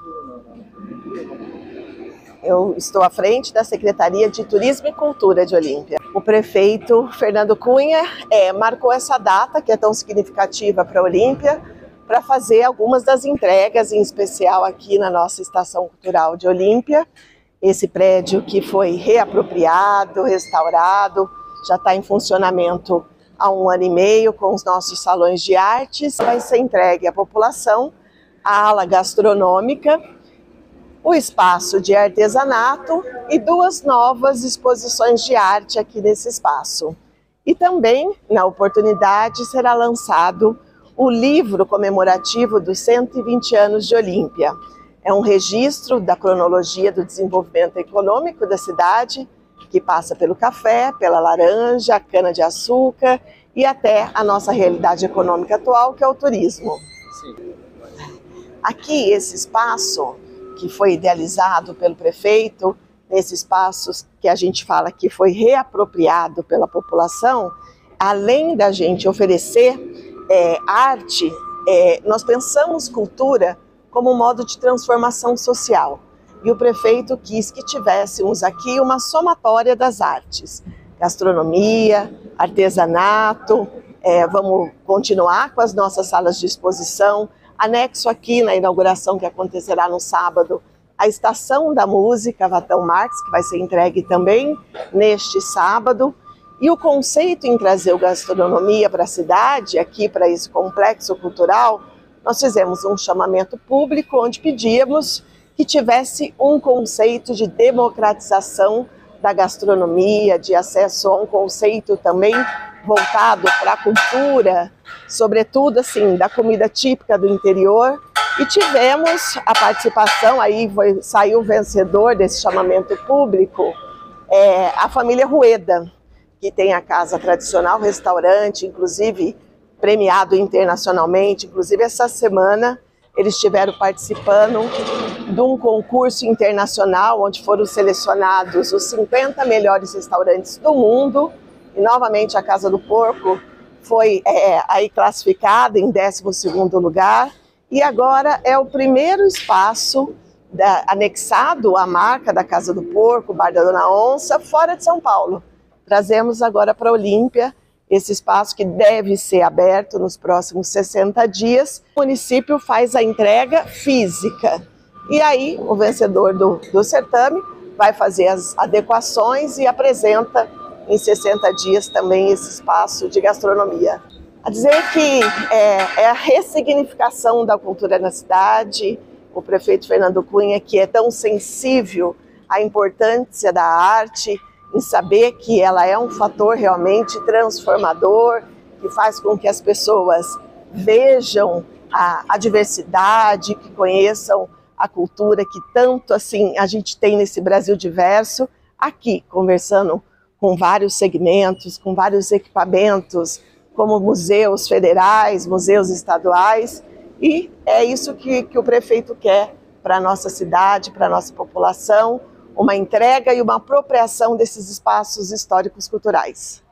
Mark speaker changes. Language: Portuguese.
Speaker 1: Eu estou à frente da Secretaria de Turismo e Cultura de Olímpia. O prefeito Fernando Cunha marcou essa data, que é tão significativa para Olímpia, para fazer algumas das entregas, em especial aqui na nossa Estação Cultural de Olímpia. Esse prédio que foi reapropriado, restaurado, já está em funcionamento há 1 ano e meio com os nossos salões de artes. Vai ser entregue à população a ala gastronômica, o espaço de artesanato e 2 novas exposições de arte aqui nesse espaço. E também, na oportunidade, será lançado o livro comemorativo dos 120 anos de Olímpia. É um registro da cronologia do desenvolvimento econômico da cidade, que passa pelo café, pela laranja, a cana-de-açúcar e até a nossa realidade econômica atual, que é o turismo. Sim. Aqui, esse espaço que foi idealizado pelo prefeito, nesse espaço que a gente fala que foi reapropriado pela população, além da gente oferecer arte, nós pensamos cultura como um modo de transformação social. E o prefeito quis que tivéssemos aqui uma somatória das artes, gastronomia, artesanato, vamos continuar com as nossas salas de exposição. Anexo aqui na inauguração que acontecerá no sábado, a Estação da Música Vatão Marques, que vai ser entregue também neste sábado. E o conceito em trazer o gastronomia para a cidade, aqui para esse complexo cultural, nós fizemos um chamamento público onde pedíamos que tivesse um conceito de democratização da gastronomia, de acesso a um conceito também voltado para a cultura, sobretudo assim, da comida típica do interior. E tivemos a participação, aí saiu o vencedor desse chamamento público, a família Rueda, que tem a casa tradicional, restaurante, inclusive premiado internacionalmente. Inclusive essa semana eles estiveram participando de um concurso internacional onde foram selecionados os 50 melhores restaurantes do mundo. E novamente a Casa do Porco foi aí classificada em 12º lugar. E agora é o primeiro espaço anexado à marca da Casa do Porco, Bar da Dona Onça, fora de São Paulo. Trazemos agora para Olímpia esse espaço que deve ser aberto nos próximos 60 dias. O município faz a entrega física. E aí o vencedor do certame vai fazer as adequações e apresenta em 60 dias também esse espaço de gastronomia. A dizer que é a ressignificação da cultura na cidade. O prefeito Fernando Cunha, que é tão sensível à importância da arte, em saber que ela é um fator realmente transformador, que faz com que as pessoas vejam a diversidade, que conheçam a cultura que tanto assim a gente tem nesse Brasil diverso, aqui conversando com vários segmentos, com vários equipamentos, como museus federais, museus estaduais, e é isso que o prefeito quer para a nossa cidade, para a nossa população, uma entrega e uma apropriação desses espaços históricos culturais.